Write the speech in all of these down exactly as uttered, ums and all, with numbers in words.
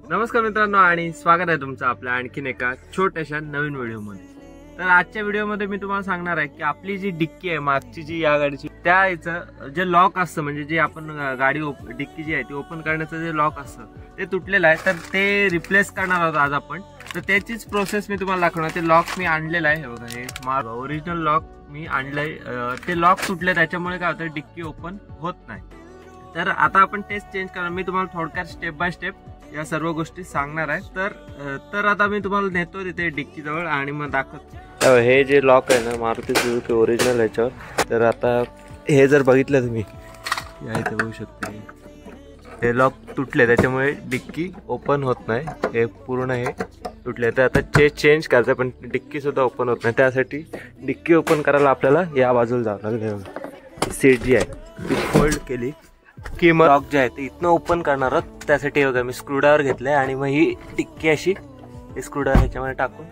नमस्कार मित्रांनो आणि स्वागत आहे तुमचं आपल्या आणखीन एका छोट्याशा नवीन व्हिडिओमध्ये। तर आजच्या व्हिडिओमध्ये मी तुम्हाला सांगणार आहे की आपली जी डिक्की आहे मागची जी या गाडीची त्याचं जे लॉक असतं म्हणजे जे आपण गाडी डिक्की जी आहे ती ओपन करण्याचं जे लॉक असतं ते तुटलेलं आहे, तर ते रिप्लेस करणार आहोत आज आपण। तर त्याचीच प्रोसेस मी तुम्हाला दाखवणार। ते लॉक मी आणलेलं आहे, हे बघा हे माझं ओरिजिनल लॉक मी आणलंय। ते लॉक तुटले त्याच्यामुळे काय होतं डिक्की ओपन होत नाही। तर आता आपण टेस्ट चेंज करणार। मी तुम्हाला थोडक्यात स्टेप बाय स्टेप या सर्व गोष्टी सांगणार आहे। तर तर आता मी तुम्हाला नेतो तिथे डिक्की जवळ आणि मग दाखवतो। हे जे लॉक आहे ना मारुती सुझुकी ओरिजिनल ह्याच्यावर, तर आता हे जर बघितलं तुम्ही या इथे बघू शकता हे लॉक तुटले त्याच्यामुळे डिक्की ओपन होत नाही। हे पूर्ण हे तुटले, तर आता चे चेंज करायचं पण डिक्की सुद्धा ओपन होत नाही। त्यासाठी डिक्की ओपन करायला आपल्याला या बाजूला जावं लागेल। सीट जी आहे ती फोल्ड केली की मग लॉक जे आहे ते इथनं ओपन करणार आहोत। त्यासाठी बघा मी स्क्रूड्रायव्हर घेतलाय आणि मग ही डिक्की अशी हे स्क्रूड्रायव्हर ह्याच्यामध्ये टाकून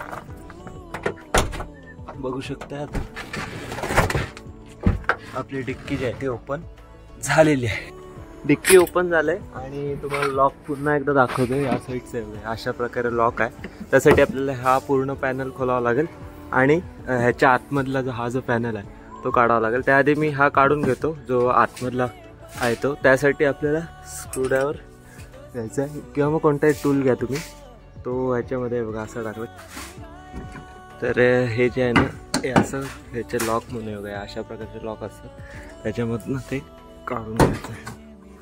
बघू शकता आपली डिक्की जी आहे ती ओपन झालेली आहे। डिक्की ओपन झालंय आणि तुम्हाला लॉक पुन्हा एकदा दाखवतो। या साईडचे अशा प्रकारे लॉक आहे। त्यासाठी आपल्याला हा पूर्ण पॅनल खोलावा लागेल आणि ह्याच्या आतमधला जो हा जो पॅनल आहे तो काढावा लागेल। त्याआधी मी हा काढून घेतो जो आतमधला आहे तो। त्यासाठी आपल्याला स्क्रूड्रायव्हर घ्यायचा आहे किंवा मग कोणताही टूल घ्या तुम्ही, तो ह्याच्यामध्ये बघा असं टाकलं तर हे जे आहे ना हे असं ह्याचे लॉक म्हणून बघा अशा प्रकारचे लॉक असतात, त्याच्यामधनं ते काढून घ्यायचं आहे।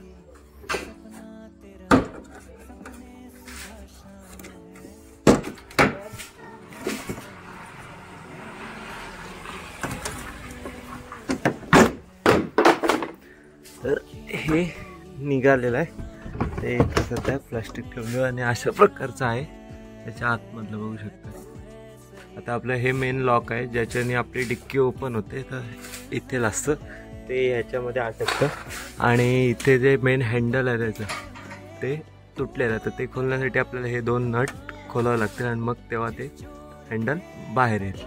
तर हे निघालेलं आहे, ते सध्या प्लास्टिक ठेवलं आणि अशा प्रकारचं आहे त्याच्या आतमधलं बघू शकता। आता आपलं हे मेन लॉक आहे ज्याच्याने आपली डिक्की ओपन होते। तर इथे असतं ते ह्याच्यामध्ये अटकतं आणि इथे जे मेन हँडल आहे त्याचं ते तुटलेलं आहे, तर ते खोलण्यासाठी आपल्याला हे दोन नट खोलावं लागतील आणि मग तेव्हा ते हँडल बाहेर येईल।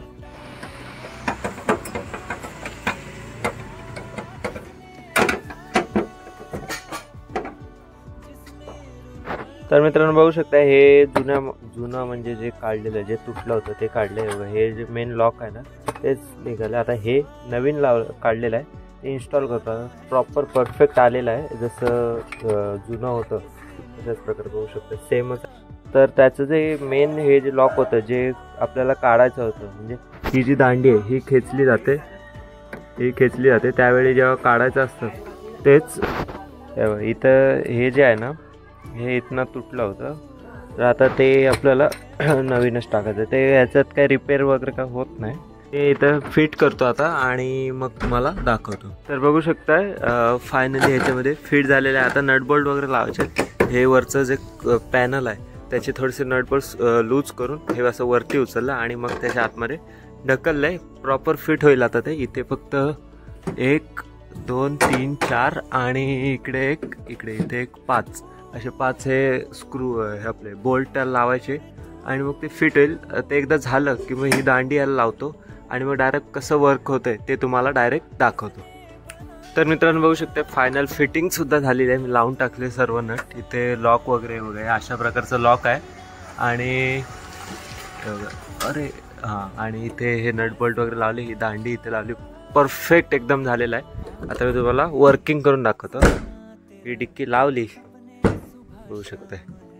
तर मित्रांनो बघू शकता हे जुन्या जुना म्हणजे जे काढलेलं जे तुटलं होतं ते काढलं। हे जे मेन लॉक आहे ना तेच निघालं। आता हे नवीन लाव काढलेलं आहे ते इन्स्टॉल करतो। प्रॉपर परफेक्ट आलेलं आहे जसं जुनं होतं तशाच प्रकारे बघू शकता सेमच। तर त्याचं जे मेन हे जे लॉक होतं जे आपल्याला काढायचं होतं म्हणजे ही जी दांडी आहे ही खेचली जाते ही खेचली जाते त्यावेळी जेव्हा काढायचं असतं तेच इथं हे जे आहे ना हे इथनं तुटलं होतं, तर आता ते आपल्याला नवीनच टाकायचं। ते ह्याच्यात काय रिपेअर वगैरे काय होत नाही, ते इथं फिट करतो आता आणि मग तुम्हाला दाखवतो। तर बघू शकताय फायनली ह्याच्यामध्ये फिट झालेलं आहे। आता नटबोल्ट वगैरे लावायचे। हे वरचं जे पॅनल आहे त्याचे थोडेसे नटबोल्ट लूज करून हे असं वरती उचललं आणि मग त्याच्या आतमध्ये ढकललं आहे। प्रॉपर फिट होईल आता ते। इथे फक्त एक दोन तीन चार आणि इकडे एक इकडे इथे एक पाच असे पाच हे स्क्रू हे आपले बोल्ट लावायचे आणि मग ते फिट होईल। ते एकदा झालं की मग ही दांडी याला लावतो आणि मग डायरेक्ट कसं वर्क होतंय ते तुम्हाला डायरेक्ट दाखवतो। तर मित्रांनो बघू शकता फायनल फिटिंग सुद्धा झालेली आहे। मी लावून टाकले सर्व नट। इथे लॉक वगैरे वगैरे अशा प्रकारचं लॉक आहे आणि अरे हां आणि इथे हे नट बोल्ट वगैरे लावले, ही दांडी इथे लावली, परफेक्ट एकदम झालेलं आहे। आता मी तुम्हाला वर्किंग करून दाखवतो। ही डिक्की लावली बघू शकते,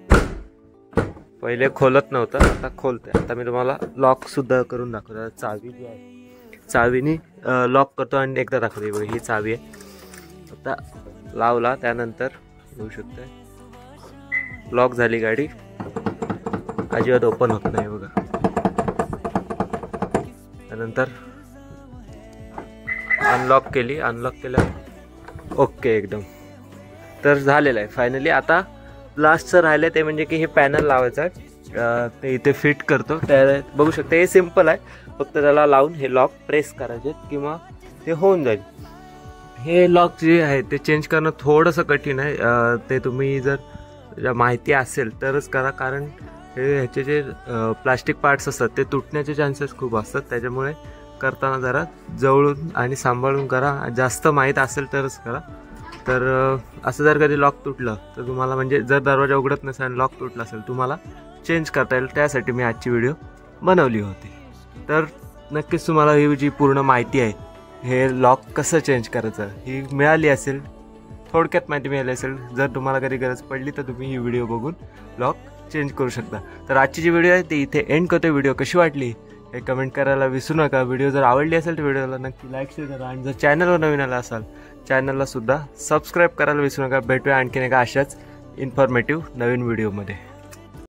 पहिले खोलत नव्हतं आता खोलते। आता मी तुम्हाला लॉक सुद्धा करून दाखवतो। चावी जी आहे चावीनी लॉक करतो आणि एकदा दाखवते बघा ही चावी आहे। आता लावला त्यानंतर बघू शकते लॉक झाली गाडी, अजिबात ओपन होत नाही बघा। त्यानंतर अनलॉक केली, अनलॉक केलं ओके एकदम। तर झालेलं आहे फायनली। आता लास्टचं राहिलं ते म्हणजे की हे पॅनल लावायचं आहे, ते इथे फिट करतो। त्या बघू शकता हे सिम्पल आहे, फक्त त्याला लावून हे लॉक प्रेस करायचे किंवा ते होऊन जाईल। हे लॉक जे आहे ते चेंज करणं थोडंसं कठीण आहे, ते तुम्ही जर माहिती असेल तरच करा, कारण हे ह्याचे जे प्लास्टिक पार्ट्स असतात ते तुटण्याचे चान्सेस खूप असतात। त्याच्यामुळे करताना जरा जवळून आणि सांभाळून करा, जास्त माहीत असेल तरच करा। तर असं जर कधी लॉक तुटलं तर तुम्हाला म्हणजे जर दरवाजा उघडत नसेल आणि लॉक तुटला असेल तुम्हाला चेंज करता येईल, त्यासाठी मी आजची व्हिडिओ बनवली होती. तर नक्कीच तुम्हाला ही जी पूर्ण माहिती आहे हे लॉक कसं चेंज करायचं ही मिळाली असेल, थोडक्यात माहिती मिळाली असेल. जर तुम्हाला कधी गरज पडली तर तुम्ही ही व्हिडिओ बघून लॉक चेंज करू शकता. तर आजची जी व्हिडिओ आहे ती इथे एंड करतो. व्हिडिओ कशी वाटली हे कमेंट करायला विसरू नका. व्हिडिओ जर आवडली असेल तर व्हिडिओला नक्की लाईक शेअर करा आणि जर चॅनलवर नवीन आला असाल चॅनलला सुद्धा सबस्क्राईब करायला विसरू नका. भेटूया आणखीन एका अशाच इन्फॉर्मेटिव्ह नवीन व्हिडिओमध्ये.